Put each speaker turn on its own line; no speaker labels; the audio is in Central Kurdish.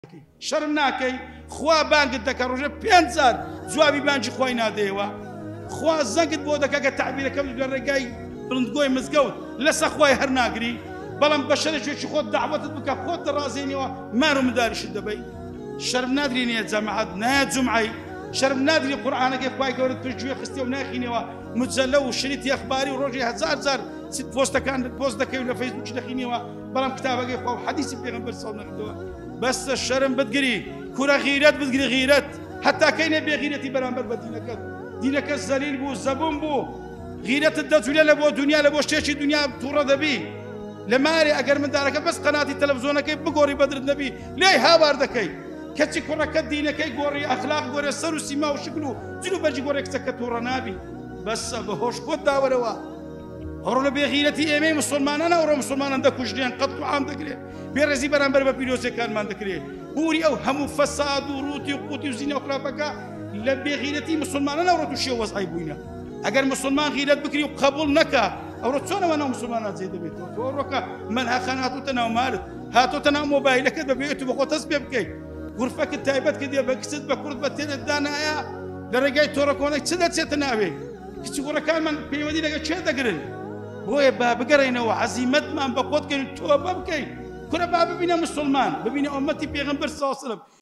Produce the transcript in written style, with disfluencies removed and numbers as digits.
شرم ناکەی خوا بانگت دەکە ڕۆژە 5,000 جوابی بانگی خۆی نادەیەوە خوا زەنگت بۆ دەکە کە تعبیرەکەم لە ڕێگای بڵندگۆی مزگەوت لەسەر خوای هەر ناگری بەڵام بە شەرێکی خۆت دەعوەتت بکە خۆت دەڕازێنیەوە مار و مداریشت دەبەی شەرم نادرێنێ جەماعەت نایە جومعەی شەرم نادری قورئانەکەی خوای گەورەت پشتگوێ خستێ و ناخینەوە مجەلە و شریتی ئەخباری و ڕۆژی هەزار پۆستەکان پۆست دەکەی و لە فەیسبووکی دەخینەوە بەڵام کتابەکەی خوا و حەدیسی پێغەمبەر سەڵ نەکردەوە بەستە شەرم بتگری کوورە غیرەت بتگری غیرەت حتا کەینێ بێغیرەتی بەرامبەر بە دینەکەت دینەکە زەلیل بوو زەبون بوو غیرەتت دەجولێ لە بۆ دنیا لە بۆ شتێکی دنیا تووڕە دەبی لە مارێ ئەگەر مندارەکە بەس قەناتی تەلەڤیزۆنەکەی بگۆڕی بەدرت نەبی لێی هاوار دەکەی کەچی کوڕەکە دینەکەی گۆڕی ئەخلاق گۆڕێ سەر و سیما و شکل و جلو بەرجی گۆڕێ کچەکە تووڕە نابی بەسە بەهۆش خۆت داوەرەوە هەڕۆ لە بێغیرەتی ئێمەی مسلمانانە ئەوڕۆ مسلمانان دەکوژرێن قەت و عام دەکرێت بێڕێزی بەرامبەر بە پیرۆزەکانمان دەکرێت بوری ئەو هەموو فەساد و ڕووتی و قوتی و زینە و خراپەکە لە بێغیرەتی مسلمانانە ئەوڕۆ تووشی وەزعی بووینە ئەگەر مسلمان غیرەت بکری و قبول نەکا ئەوڕۆ چۆنەوە ناو مسلمانان جێ دەبێتەوە تۆ ئەوڕۆکە مەلحەخان هاتووتە ناو مارت هاتۆتە ناو مۆبایلەکەت بەبێت و بە خۆت هەست پێ بکەیت غورفەکەت تایبەت کردێ بە کچت بە کوڕت بە تێنت دانایە لە ڕێگای تۆڕە کۆنەی چ دەچێتە ناوێ کچی کوڕەکانمان پەیوەندی لەگەڵ چێ دەگرن بۆیە با بگەڕێنەوە عەزیمەتمان بە خۆت کەین تۆبە بکەین کورە با ببینە مسلمان ببینە ئومەتی پێغەمبەر سەڵ عەلەیهی وسەلەم